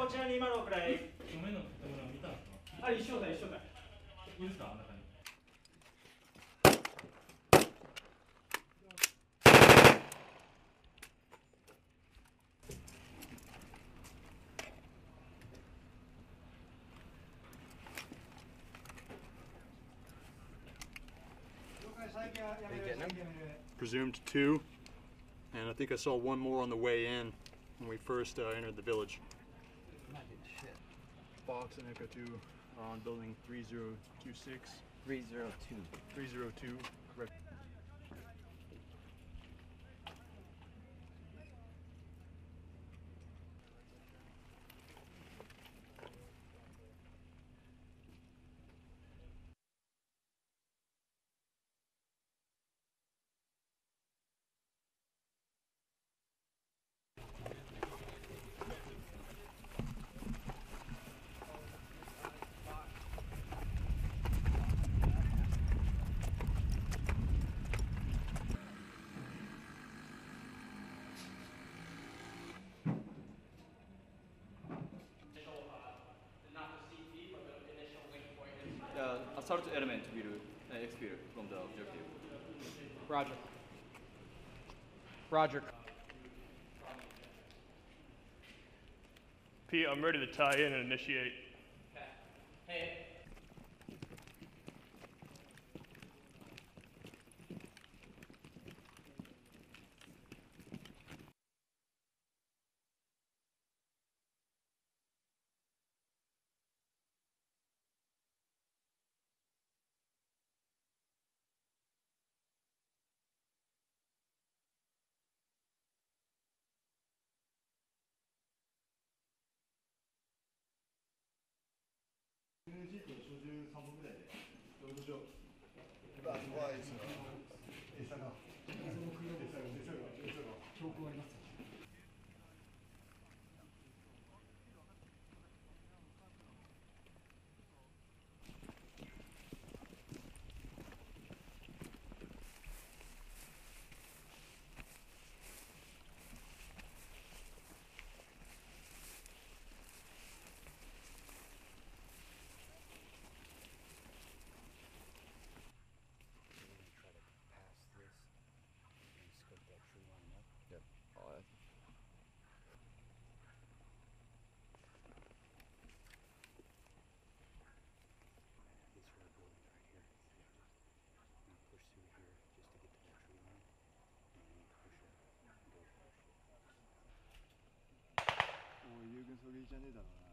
こちらに今のくらい。 正面の建物見たんですか？ あ、一緒だ、一緒だ。 いいですか、中に。 Presumed 2, and I think I saw one more on the way in when we first entered the village. Fox and Echo 2 are on building 3026. 302. 302, correct. Assault element will expel from the objective. Roger. Roger. Pete, I'm ready to tie in and initiate. Okay. Hey. Oh, 有限装備じゃねえだろうな。